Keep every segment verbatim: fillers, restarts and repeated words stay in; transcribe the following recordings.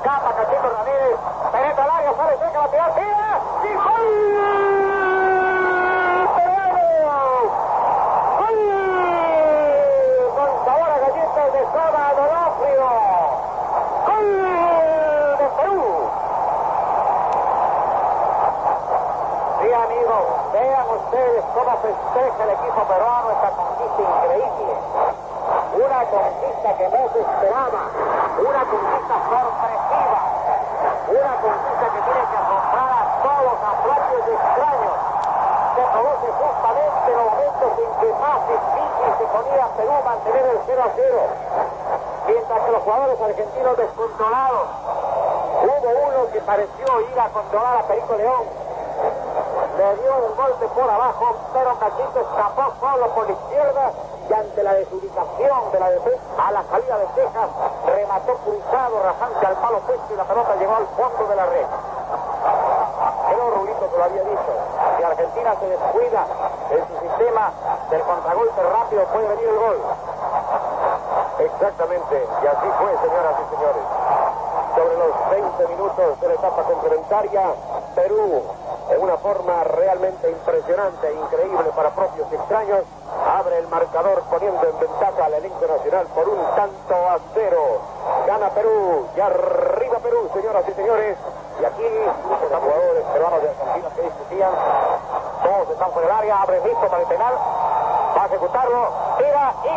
escapa Cachito Ramírez, penetra al área, sale cerca la pelota, tira, y ¡gol! ¡Peruano! ¡Gol! Con sabor a galletas de soda, Donofrio. ¡Gol de Perú! Sí, amigos, vean ustedes cómo festeja el equipo peruano esta conquista increíble. Una conquista que no se esperaba, una conquista sorpresiva, una conquista que tiene que asombrar a todos los propios extraños. Se produce justamente en los momentos en que más difícil se ponía a Perú mantener el cero a cero. Mientras que los jugadores argentinos descontrolados, hubo uno que pareció ir a controlar a Perico León. Le dio el golpe por abajo, pero Cachito escapó solo por la izquierda y ante la desubicación de la defensa a la salida de Texas, remató cruzado, rasante al palo opuesto y la pelota llegó al fondo de la red. Pero Rulito que lo había dicho, si Argentina se descuida en su sistema del contragolpe rápido puede venir el gol. Exactamente, y así fue, señoras y señores. Sobre los veinte minutos de la etapa complementaria, Perú, en una forma realmente impresionante e increíble para propios y extraños, abre el marcador poniendo en ventaja al elenco nacional por un tanto a cero. Gana Perú, y arriba Perú, señoras y señores. Y aquí los jugadores peruanos de Argentina que discutían, todos están por el área, abre listo para el penal, va a ejecutarlo, tira y...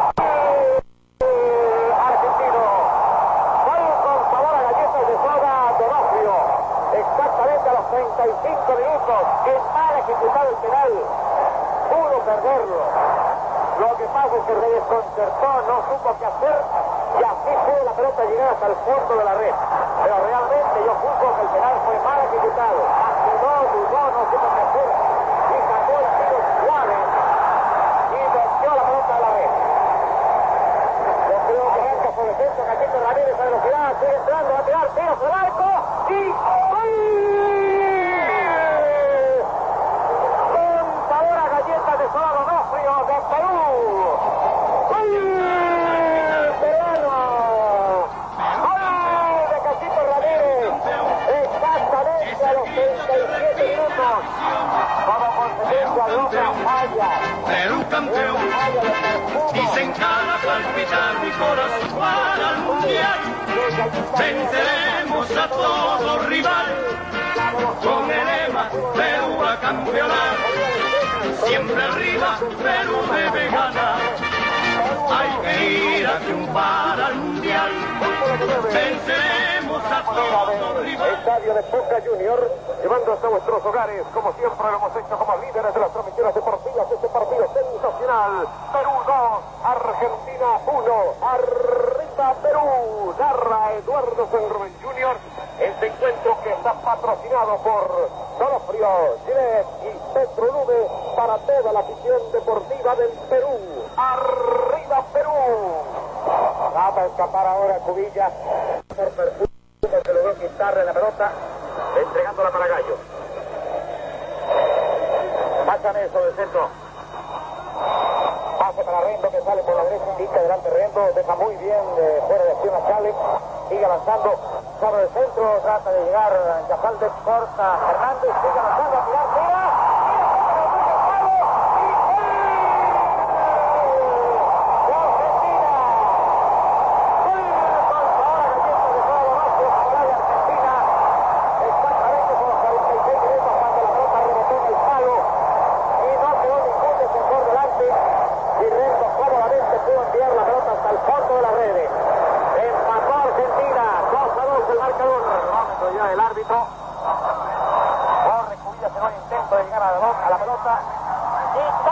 argentino. Gol con sabor a galletas de soda, Donofrio. Exactamente a los treinta y cinco minutos, que mal ejecutado el penal, pudo perderlo. Lo que pasa es que se desconcertó, no supo qué hacer y así pudo la pelota llegar hasta el fondo de la red. Pero realmente yo juzgo que el penal fue mal ejecutado. Vaciló, dudó, no supo qué hacer y sacó el tiro suave y metió la pelota a la red. Yo creo que arranca por defensa Cachito Ramírez a velocidad, sigue entrando, va a tirar, tiro por el arco y ¡gol! Con sabor a galletas de soda Donofrio de Perú. ¡Gol peruano! ¡Gol de Cachito Ramírez! Exactamente a los treinta y siete minutos. Como consecuencia de otra falla. Perú campeón, y se encara a palpitar mi corazón para el mundial. Venceremos a todo rival, con el lema Perú a campeonar. Siempre arriba, Perú debe ganar. Hay que ir a triunfar al mundial. Venceremos a todo rival. Estadio de Boca Junior, llevando hasta vuestros hogares, como siempre lo hemos hecho como líderes de las transmisiones deportivas, este partido sensacional. Perú dos, Argentina uno, arriba Perú, narra Eduardo San Román junior Este encuentro que está patrocinado por Donofrio, Gillette y Petrolube para toda la afición deportiva del Perú. Arriba Perú. Trata de escapar ahora Cubilla por perfume que logró quitarle la pelota, entregándola para Gallo. Pasan eso del centro. Pase para Rendo que sale por la derecha, indica adelante Rendo, deja muy bien eh, fuera de acción a Chale, sigue avanzando sobre el centro, trata de llegar a Capalde, corta Hernández, sigue avanzando a tirar, tira. El árbitro corre, Cubilla, se va, intento de llegar a la, a la pelota y